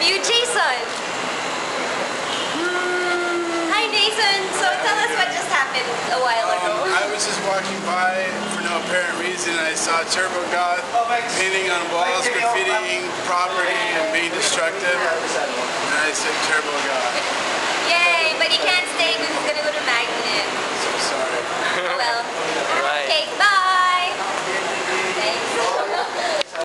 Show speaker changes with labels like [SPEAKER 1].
[SPEAKER 1] interview Jason. Hi Jason, so tell us what just happened a while ago.
[SPEAKER 2] I was just walking by for no apparent reason. I saw Turbo Goth painting on walls, graffitiing property and being destructive. And I said Turbo Goth.
[SPEAKER 1] Yay, but he can't stay